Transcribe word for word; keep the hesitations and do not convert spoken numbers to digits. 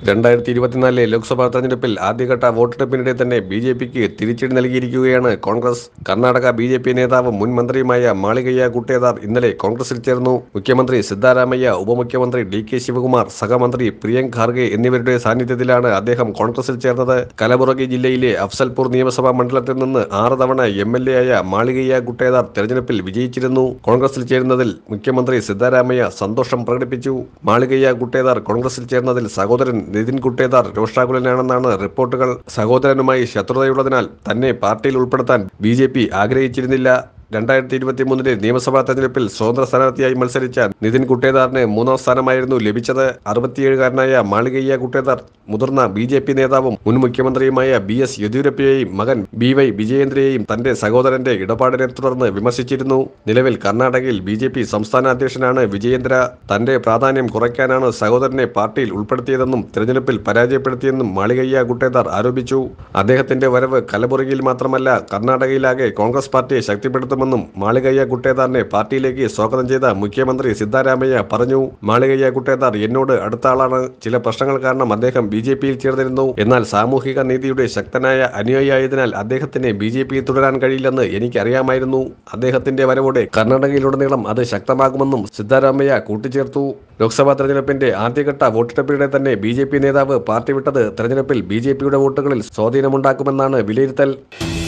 രണ്ടായിരത്തി ഇരുപത്തിനാലിലെ ലോക്സഭാ തെരഞ്ഞെടുപ്പിൽ ആദ്യഘട്ട വോട്ടെടുപ്പിനിടെ തന്നെ ബി ജെ പിക്ക് തിരിച്ചടി നൽകിയിരിക്കുകയാണ് Congress. Karnataka B J P നേതാവും മുൻ മന്ത്രിയുമായ മാളികയ്യ ഗുട്ടേദാർ ഇന്നലെ കോൺഗ്രസിൽ ചേർന്നു. മുഖ്യമന്ത്രി സിദ്ധാരാമയ്യ, ഉപമുഖ്യമന്ത്രി ഡി കെ ശിവകുമാർ, സഹമന്ത്രി പ്രിയങ്ക് ഖാർഗെ എന്നിവരുടെ സാന്നിധ്യത്തിലാണ് അദ്ദേഹം കോൺഗ്രസിൽ ചേർന്നത്. കലബുറഗി ജില്ലയിലെ അഫ്സൽപൂർ നിയമസഭാ മണ്ഡലത്തിൽ നിന്ന് ആറ് തവണ എം എൽ എ ആയ മാളികയ്യ ഗുട്ടേദാർ തെരഞ്ഞെടുപ്പിൽ വിജയിച്ചിരുന്നു. കോൺഗ്രസിൽ ചേരുന്നതിൽ മുഖ്യമന്ത്രി സിദ്ധാരാമയ്യ സന്തോഷം പ്രകടിപ്പിച്ചു. മാളികയ്യ ഗുട്ടേദാർ കോൺഗ്രസിൽ ചേർന്നതിൽ സഹോദരൻ നിതിൻ ഗുട്ടേദാർ രോഷാകുലനാണെന്നാണ് റിപ്പോർട്ടുകൾ. സഹോദരനുമായി ശത്രുതയുള്ളതിനാൽ തന്നെ പാർട്ടിയിൽ ഉൾപ്പെടുത്താൻ ബി ജെ പി ആഗ്രഹിച്ചിരുന്നില്ല. രണ്ടായിരത്തി ഇരുപത്തി മൂന്നിലെ നിയമസഭാ തെരഞ്ഞെടുപ്പിൽ സ്വതന്ത്ര സ്ഥാനാർത്ഥിയായി മത്സരിച്ച നിതിൻ ഗുട്ടേദാറിന് മൂന്നാം സ്ഥാനമായിരുന്നു ലഭിച്ചത്. അറുപത്തിയേഴുകാരനായ മാളികയ്യ ഗുട്ടേദാർ മുതിർന്ന ബി ജെ പി നേതാവും മുൻ മുഖ്യമന്ത്രിയുമായ ബി എസ് യെദ്യൂരപ്പയെയും മകൻ ബി വൈ വിജയേന്ദ്രയെയും തന്റെ സഹോദരന്റെ ഇടപാടിനെ തുടർന്ന് വിമർശിച്ചിരുന്നു. നിലവിൽ കർണാടകയിൽ ബി ജെ പി സംസ്ഥാന അധ്യക്ഷനാണ് വിജയേന്ദ്ര. തന്റെ പ്രാധാന്യം കുറയ്ക്കാനാണ് സഹോദരനെ പാർട്ടിയിൽ ഉൾപ്പെടുത്തിയതെന്നും തെരഞ്ഞെടുപ്പിൽ പരാജയപ്പെടുത്തിയെന്നും മാളികയ്യ ഗുട്ടേദാർ ആരോപിച്ചു. അദ്ദേഹത്തിന്റെ വരവ് കലബുറഗിയിൽ മാത്രമല്ല കർണാടകയിലാകെ കോൺഗ്രസ് പാർട്ടിയെ ശക്തിപ്പെടുത്തും ും മാളികയ്യ ഗുട്ടേദാറിനെ പാർട്ടിയിലേക്ക് സ്വാഗതം ചെയ്ത മുഖ്യമന്ത്രി സിദ്ധാരാമയ്യ പറഞ്ഞു. മാളികയ്യ ഗുട്ടേദാർ എന്നോട് അടുത്ത ആളാണ്. ചില പ്രശ്നങ്ങൾ കാരണം അദ്ദേഹം ബി ജെ പിയിൽ ചേർന്നിരുന്നു. എന്നാൽ സാമൂഹിക നീതിയുടെ ശക്തനായ അനുയായിയായതിനാൽ അദ്ദേഹത്തിന് ബി ജെ പിയിൽ തുടരാൻ കഴിയില്ലെന്ന് എനിക്ക് അറിയാമായിരുന്നു. അദ്ദേഹത്തിന്റെ വരവോടെ കർണാടകയിലുടനീളം അത് ശക്തമാകുമെന്നും സിദ്ധാരാമയ്യ കൂട്ടിച്ചേർത്തു. ലോക്സഭാ തെരഞ്ഞെടുപ്പിന്റെ ആദ്യഘട്ട വോട്ടെടുപ്പിനിടെ തന്നെ ബി ജെ പി നേതാവ് പാർട്ടി വിട്ടത് തെരഞ്ഞെടുപ്പിൽ ബി ജെ പിയുടെ വോട്ടുകളിൽ സ്വാധീനമുണ്ടാക്കുമെന്നാണ് വിലയിരുത്തൽ.